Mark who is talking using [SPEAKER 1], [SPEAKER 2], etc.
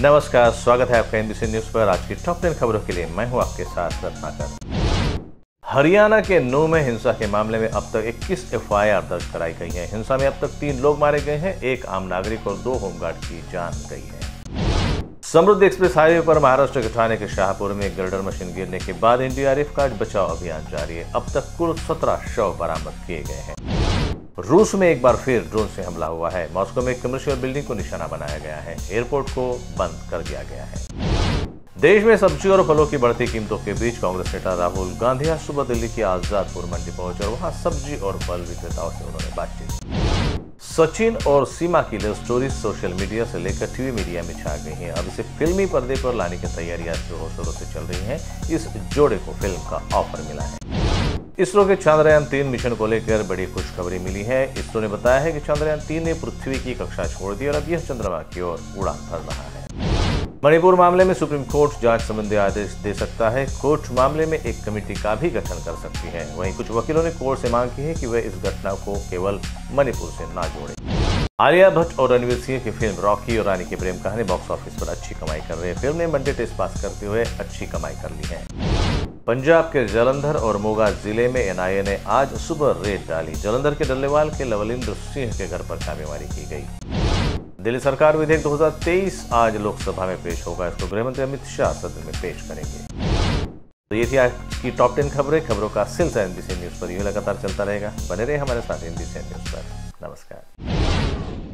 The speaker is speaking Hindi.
[SPEAKER 1] नमस्कार, स्वागत है आपका एनबीसी न्यूज पर। आज की टॉप 10 खबरों के लिए मैं हूं आपके साथ रत्नाकर। हरियाणा के नूह में हिंसा के मामले में अब तक 21 एफआईआर दर्ज कराई गई है। हिंसा में अब तक 3 लोग मारे गए हैं, 1 आम नागरिक और 2 होमगार्ड की जान गई है। समृद्धि एक्सप्रेस हाईवे पर महाराष्ट्र के ठाणे के शाहपुर में एक गर्डर मशीन गिरने के बाद एनडीआरएफ का बचाव अभियान जारी है। अब तक कुल 17 शव बरामद किए गए हैं। रूस में एक बार फिर ड्रोन से हमला हुआ है। मॉस्को में एक कमर्शियल बिल्डिंग को निशाना बनाया गया है। एयरपोर्ट को बंद कर दिया गया है। देश में सब्जी और फलों की बढ़ती कीमतों के बीच कांग्रेस नेता राहुल गांधी आज सुबह दिल्ली की आजादपुर मंडी पहुंचे और वहां सब्जी और फल विक्रेताओं से उन्होंने बातचीत की। सचिन और सीमा की लव स्टोरी सोशल मीडिया से लेकर टीवी मीडिया में छा गई है। अब इसे फिल्मी पर्दे पर लाने की तैयारियां जोरों शोरों से चल रही हैं। इस जोड़े को फिल्म का ऑफर मिला है। इसरो के चंद्रयान 3 मिशन को लेकर बड़ी खुशखबरी मिली है। इसरो ने बताया है कि चंद्रयान 3 ने पृथ्वी की कक्षा छोड़ दी और अब यह चंद्रमा की ओर उड़ान भर रहा है। मणिपुर मामले में सुप्रीम कोर्ट जांच संबंधी आदेश दे सकता है। कोर्ट मामले में एक कमेटी का भी गठन कर सकती है। वहीं कुछ वकीलों ने कोर्ट से मांग की है कि वे इस घटना को केवल मणिपुर से न जोड़े। आलिया भट्ट और रणवीर सिंह की फिल्म रॉकी और रानी की प्रेम कहानी बॉक्स ऑफिस पर अच्छी कमाई कर रही है। फिल्म ने मंडे टेस्ट पास करते हुए अच्छी कमाई कर ली है। पंजाब के जालंधर और मोगा जिले में एनआईए ने आज सुबह रेड डाली। जालंधर के डल्लेवाल के लवलिंदर सिंह के घर पर छापेमारी की गई। दिल्ली सरकार विधेयक 2023 आज लोकसभा में पेश होगा। इसको गृहमंत्री अमित शाह सदन में पेश करेंगे। तो ये थी आज की टॉप 10 खबरें। खबरों का सिलसिला एनबीसी न्यूज पर यूं लगातार चलता रहेगा। बने रहे हमारे साथ एनबीसी न्यूज पर। नमस्कार।